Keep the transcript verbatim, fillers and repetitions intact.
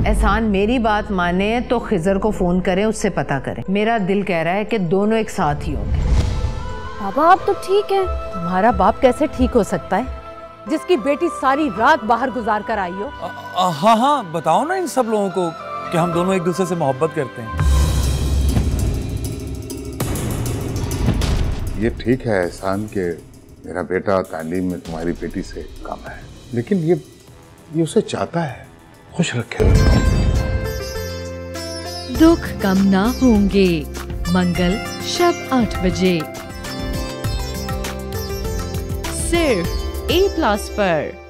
एहसान मेरी बात माने तो खिजर को फोन करें, उससे पता करें। मेरा दिल कह रहा है कि दोनों एक साथ ही होंगे। बाबा आप तो ठीक है। तुम्हारा बाप कैसे ठीक हो सकता है जिसकी बेटी सारी रात बाहर गुजार कर आई हो? हाँ हाँ बताओ ना इन सब लोगों को कि हम दोनों एक दूसरे से मोहब्बत करते हैं। ये ठीक है एहसान के मेरा बेटा तालीम में तुम्हारी बेटी से कम है, लेकिन ये ये उसे चाहता है खुश रखे। दुख कम ना होंगे, मंगल शब आठ बजे सिर्फ ए प्लस पर।